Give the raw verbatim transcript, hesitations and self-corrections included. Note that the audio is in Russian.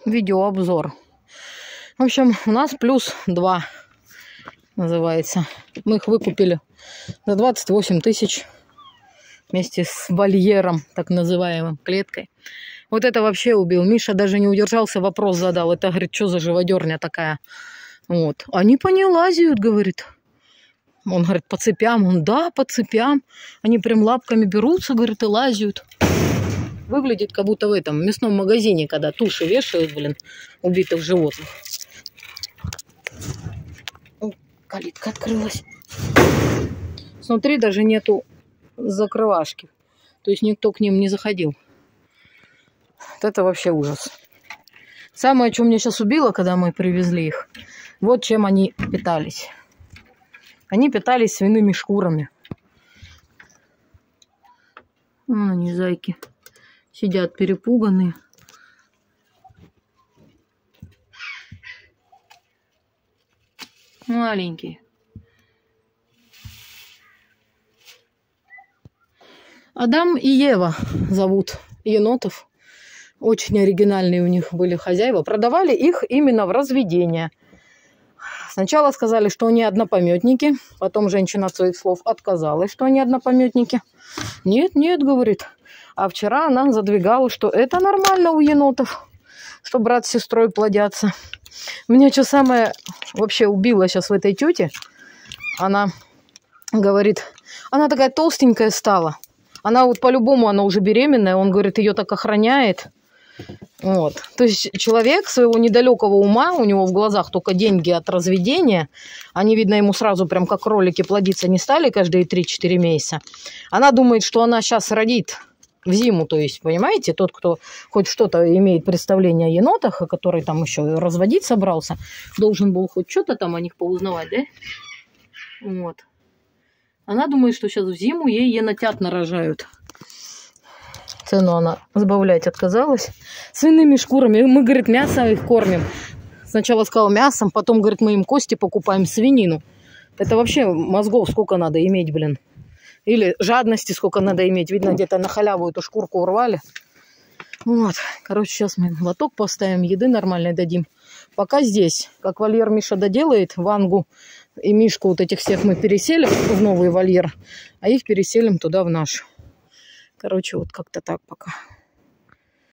видеообзор. В общем, у нас плюс два называется. Мы их выкупили за двадцать восемь тысяч вместе с вольером, так называемым, клеткой. Вот это вообще убил. Миша даже не удержался, вопрос задал. Это, говорит, что за живодерня такая? Вот. Они по ней лазят, говорит. Он говорит, по цепям. Он, да, по цепям. Они прям лапками берутся, говорит, и лазят. Выглядит, как будто в этом мясном магазине, когда туши вешают, блин, убитых животных. О, калитка открылась. Смотри, даже нету закрывашки. То есть никто к ним не заходил. Вот это вообще ужас. Самое, что меня сейчас убило, когда мы привезли их, вот чем они питались. Они питались свиными шкурами. Вон они, зайки. Сидят перепуганные. Маленькие. Адам и Ева зовут енотов. Очень оригинальные у них были хозяева. Продавали их именно в разведение. Сначала сказали, что они однопометники. Потом женщина от своих слов отказалась, что они однопометники. Нет, нет, говорит. А вчера она задвигала, что это нормально у енотов, что брат с сестрой плодятся. Меня что самое вообще убило сейчас в этой тете. Она говорит, она такая толстенькая стала. Она вот по-любому, она уже беременная. Он говорит, ее так охраняет. Вот. То есть человек своего недалекого ума, у него в глазах только деньги от разведения, они, видно, ему сразу прям как кролики плодиться не стали каждые три-четыре месяца. Она думает, что она сейчас родит в зиму, то есть, понимаете, тот, кто хоть что-то имеет представление о енотах, который там еще разводить собрался, должен был хоть что-то там о них поузнавать, да? Вот. Она думает, что сейчас в зиму ей енотят нарожают. Цену она сбавлять отказалась. Свиными шкурами. Мы, говорит, мясо их кормим. Сначала сказала мясом, потом, говорит, мы им кости покупаем, свинину. Это вообще мозгов сколько надо иметь, блин. Или жадности сколько надо иметь. Видно, где-то на халяву эту шкурку урвали. Вот. Короче, сейчас мы лоток поставим, еды нормальной дадим. Пока здесь, как вольер Миша доделает, Вангу и Мишку вот этих всех мы переселим в новый вольер, а их переселим туда, в наш. Короче, вот как-то так пока.